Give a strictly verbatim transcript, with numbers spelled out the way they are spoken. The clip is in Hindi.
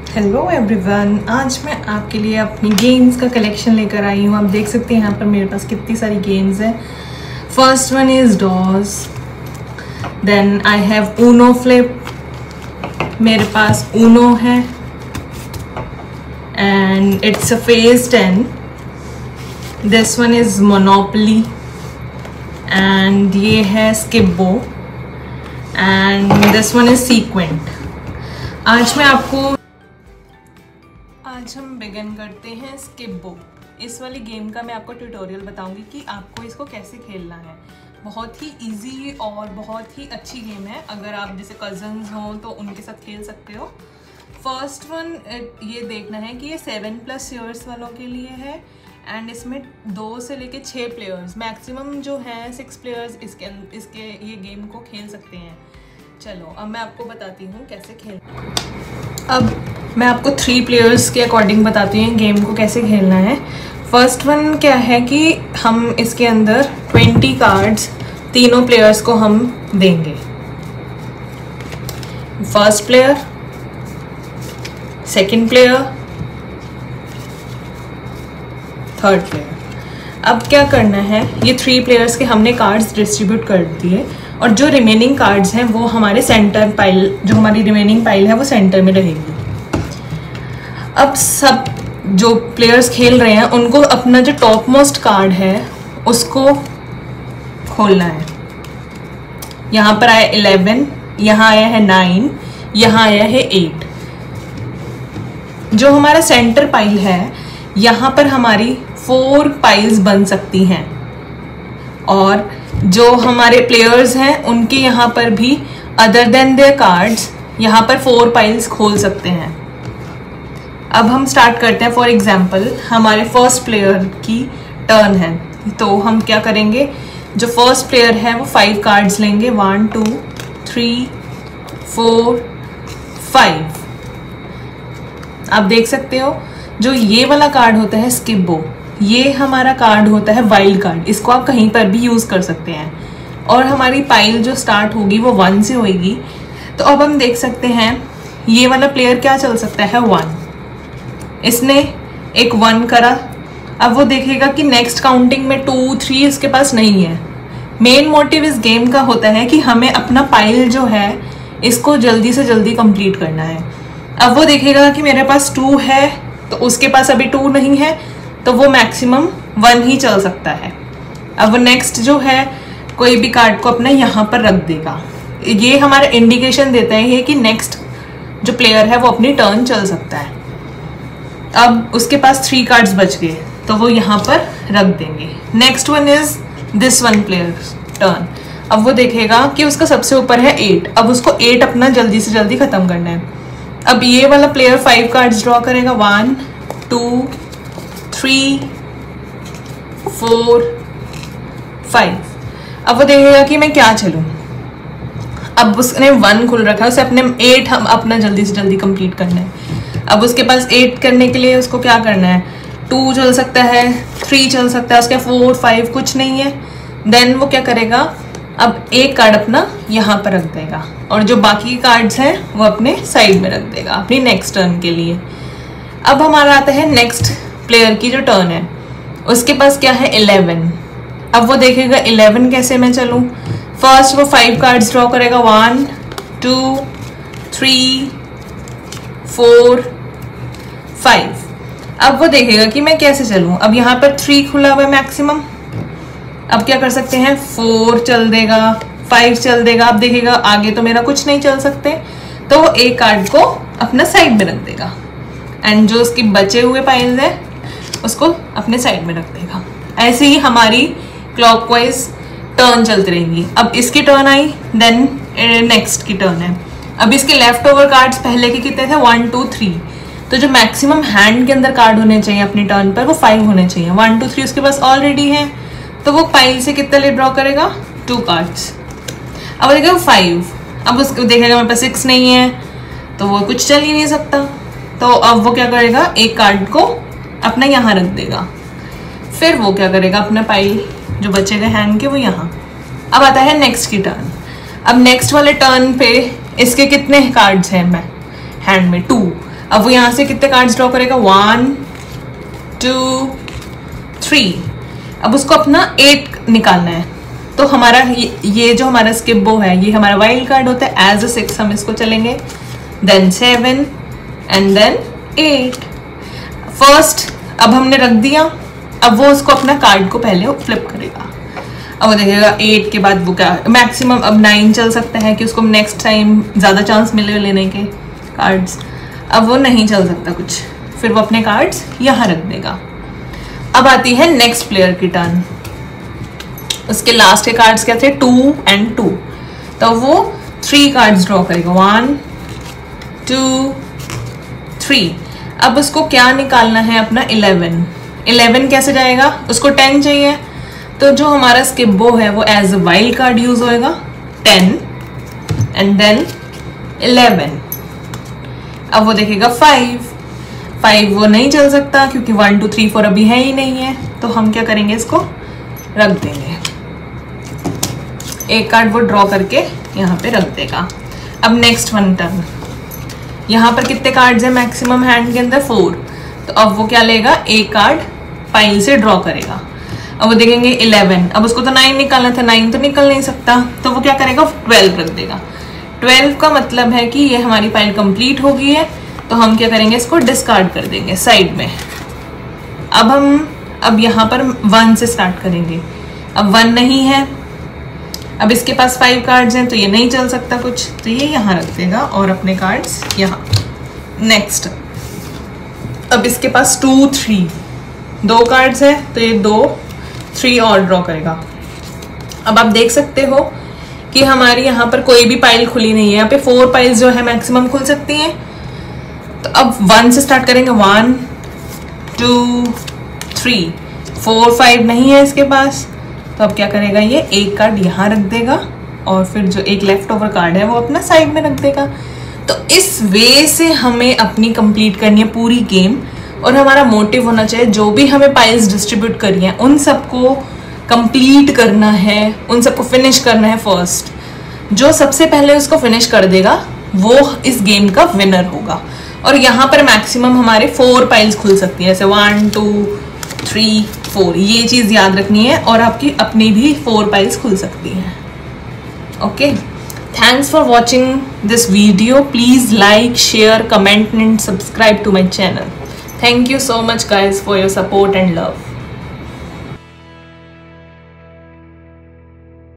हेलो एवरीवन, आज मैं आपके लिए अपनी गेम्स का कलेक्शन लेकर आई हूँ। आप देख सकते हैं यहाँ पर मेरे पास कितनी सारी गेम्स हैं। First one is Dos, then I have Uno Flip, मेरे पास ऊनो है and it's a Phase Ten. This one is Monopoly and ये है Skipbo and this one is Sequence. आज मैं आपको आज हम बिगिन करते हैं स्किब्बो। इस वाली गेम का मैं आपको ट्यूटोरियल बताऊंगी कि आपको इसको कैसे खेलना है। बहुत ही इजी और बहुत ही अच्छी गेम है। अगर आप जैसे कजन्स हों तो उनके साथ खेल सकते हो। फर्स्ट वन ये देखना है कि ये सेवन प्लस ईयर्स वालों के लिए है एंड इसमें दो से लेके छः प्लेयर्स मैक्सिमम जो हैं सिक्स प्लेयर्स इसके इसके ये गेम को खेल सकते हैं। चलो अब मैं आपको बताती हूँ कैसे खेल। अब मैं आपको थ्री प्लेयर्स के अकॉर्डिंग बताती हूँ गेम को कैसे खेलना है। फर्स्ट वन क्या है कि हम इसके अंदर ट्वेंटी कार्ड्स तीनों प्लेयर्स को हम देंगे। First player, second player, third player. अब क्या करना है, ये थ्री प्लेयर्स के हमने कार्ड्स डिस्ट्रीब्यूट कर दिए और जो रिमेनिंग कार्ड्स हैं वो हमारे सेंटर पाइल, जो हमारी रिमेनिंग पाइल है वो सेंटर में रहेगी। अब सब जो प्लेयर्स खेल रहे हैं उनको अपना जो टॉप मोस्ट कार्ड है उसको खोलना है। यहाँ पर आया इलेवन, यहाँ आया है नाइन, यहाँ आया है एट। जो हमारा सेंटर पाइल है यहाँ पर हमारी फोर पाइल्स बन सकती हैं और जो हमारे प्लेयर्स हैं उनके यहाँ पर भी अदर देन देयर कार्ड्स यहाँ पर फोर पाइल्स खोल सकते हैं। अब हम स्टार्ट करते हैं। फॉर एग्जाम्पल हमारे फर्स्ट प्लेयर की टर्न है तो हम क्या करेंगे, जो फर्स्ट प्लेयर है वो फाइव कार्ड्स लेंगे। One two three four five. आप देख सकते हो जो ये वाला कार्ड होता है स्किब्बो, ये हमारा कार्ड होता है वाइल्ड कार्ड। इसको आप कहीं पर भी यूज़ कर सकते हैं और हमारी पाइल जो स्टार्ट होगी वो वन से होगी। तो अब हम देख सकते हैं ये वाला प्लेयर क्या चल सकता है, वन। इसने एक वन करा। अब वो देखेगा कि नेक्स्ट काउंटिंग में टू थ्री इसके पास नहीं है। मेन मोटिव इस गेम का होता है कि हमें अपना पाइल जो है इसको जल्दी से जल्दी कंप्लीट करना है। अब वो देखेगा कि मेरे पास टू है तो उसके पास अभी टू नहीं है तो वो मैक्सिमम वन ही चल सकता है। अब वो नेक्स्ट जो है कोई भी कार्ड को अपना यहाँ पर रख देगा। ये हमारा इंडिकेशन देता है कि नेक्स्ट जो प्लेयर है वो अपनी टर्न चल सकता है। अब उसके पास थ्री कार्ड्स बच गए तो वो यहाँ पर रख देंगे। Next one is this one player turn. अब वो देखेगा कि उसका सबसे ऊपर है एट। अब उसको एट अपना जल्दी से जल्दी खत्म करना है। अब ये वाला प्लेयर फाइव कार्ड्स ड्रॉ करेगा। One two three four five. अब वो देखेगा कि मैं क्या चलूँ। अब उसने वन खुल रखा है, उसे अपने एट हम अपना जल्दी से जल्दी कंप्लीट करना है। अब उसके पास एट करने के लिए उसको क्या करना है, टू चल सकता है, थ्री चल सकता है, उसके फोर फाइव कुछ नहीं है। देन वो क्या करेगा, अब एक कार्ड अपना यहाँ पर रख देगा और जो बाकी कार्ड्स हैं वो अपने साइड में रख देगा अपनी नेक्स्ट टर्न के लिए। अब हमारा आता है नेक्स्ट प्लेयर की जो टर्न है, उसके पास क्या है, इलेवन। अब वो देखेगा इलेवन कैसे मैं चलूँ। फर्स्ट वो फाइव कार्ड्स ड्रॉ करेगा। One two three four five. अब वो देखेगा कि मैं कैसे चलूँ। अब यहाँ पर थ्री खुला हुआ है मैक्सिमम। अब क्या कर सकते हैं, फोर चल देगा, फाइव चल देगा। अब देखेगा आगे तो मेरा कुछ नहीं चल सकते तो वो एक कार्ड को अपना साइड में रख देगा एंड जो उसकी बचे हुए पाइल्स है उसको अपने साइड में रख देगा। ऐसे ही हमारी क्लॉकवाइज टर्न चलती रहेंगी। अब इसकी टर्न आई, देन नेक्स्ट की टर्न है। अब इसके लेफ्ट ओवर कार्ड्स पहले के कितने थे, वन टू थ्री। तो जो मैक्सिमम हैंड के अंदर कार्ड होने चाहिए अपनी टर्न पर वो फाइव होने चाहिए। वन टू थ्री उसके पास ऑलरेडी है तो वो पाइल से कितने ले ड्रॉ करेगा, टू कार्ड्स। अब देखेगा फाइव। अब उसको देखेगा मेरे पास सिक्स नहीं है तो वो कुछ चल ही नहीं सकता। तो अब वो क्या करेगा, एक कार्ड को अपना यहाँ रख देगा। फिर वो क्या करेगा, अपना पाइल जो बचेगा हैंड के वो यहाँ। अब आता है नेक्स्ट की टर्न। अब नेक्स्ट वाले टर्न पे इसके कितने कार्ड्स हैं मैं हैंड में, टू। अब वो यहाँ से कितने कार्ड्स ड्रॉ करेगा, वन टू थ्री। अब उसको अपना एट निकालना है, तो हमारा ये, ये जो हमारा स्किप बो है ये हमारा वाइल्ड कार्ड होता है। एज अ सिक्स हम इसको चलेंगे, then seven and then eight. First अब हमने रख दिया, अब वो उसको अपना कार्ड को पहले फ्लिप करेगा। अब वो देखेगा एट के बाद वो क्या, मैक्सिमम अब नाइन चल सकता है कि उसको नेक्स्ट टाइम ज़्यादा चांस मिले लेने के कार्ड्स। अब वो नहीं चल सकता कुछ, फिर वो अपने कार्ड्स यहाँ रख देगा। अब आती है नेक्स्ट प्लेयर की टर्न। उसके लास्ट के कार्ड्स क्या थे, टू एंड टू, तो वो थ्री कार्ड्स ड्रॉ करेगा, वन टू थ्री। अब उसको क्या निकालना है, अपना इलेवन। इलेवन कैसे जाएगा, उसको टेन चाहिए, तो जो हमारा स्किप है वो as a wild card use होएगा, टेन एंड देन इलेवन। अब वो देखेगा फाइव, फाइव वो नहीं चल सकता क्योंकि वन टू थ्री फोर अभी है ही नहीं है, तो हम क्या करेंगे, इसको रख देंगे। एक कार्ड वो ड्रॉ करके यहाँ पे रख देगा। अब नेक्स्ट वन टर्न, यहाँ पर कितने कार्ड्स हैं मैक्सिमम हैंड के अंदर, फोर, तो अब वो क्या लेगा, एक कार्ड पाइल से ड्रॉ करेगा। अब वो देखेंगे इलेवन, अब उसको तो नाइन निकालना था, नाइन तो निकल नहीं सकता, तो वो क्या करेगा, ट्वेल्व रख देगा। ट्वेल्व का मतलब है कि ये हमारी पाइल कंप्लीट हो गई है, तो हम क्या करेंगे, इसको डिस्कार्ड कर देंगे साइड में। अब हम अब यहाँ पर वन से स्टार्ट करेंगे। अब वन नहीं है, अब इसके पास फाइव कार्ड्स हैं, तो ये नहीं चल सकता कुछ, तो ये यहाँ रख देगा और अपने कार्ड्स यहाँ। नेक्स्ट अब इसके पास टू थ्री, दो कार्ड्स हैं, तो ये दो थ्री और ड्रॉ करेगा। अब आप देख सकते हो कि हमारी यहाँ पर कोई भी पाइल खुली नहीं है, यहाँ पे फोर पाइल्स जो है मैक्सिमम खुल सकती हैं। तो अब वन से स्टार्ट करेंगे, one two three, four five नहीं है इसके पास, तो अब क्या करेगा, ये एक कार्ड यहाँ रख देगा और फिर जो एक लेफ्ट ओवर कार्ड है वो अपना साइड में रख देगा। तो इस वे से हमें अपनी कंप्लीट करनी है पूरी गेम, और हमारा मोटिव होना चाहिए जो भी हमें पाइल्स डिस्ट्रीब्यूट करी हैं उन सबको कंप्लीट करना है, उन सबको फिनिश करना है फर्स्ट। जो सबसे पहले उसको फिनिश कर देगा वो इस गेम का विनर होगा। और यहाँ पर मैक्सिमम हमारे फोर पाइल्स खुल सकती है, जैसे वन टू थ्री फोर, ये चीज़ याद रखनी है, और आपकी अपनी भी फोर पाइल्स खुल सकती हैं। Okay, thanks for watching this video. Please like, share, comment and subscribe to my channel. Thank you so much guys for your support and love.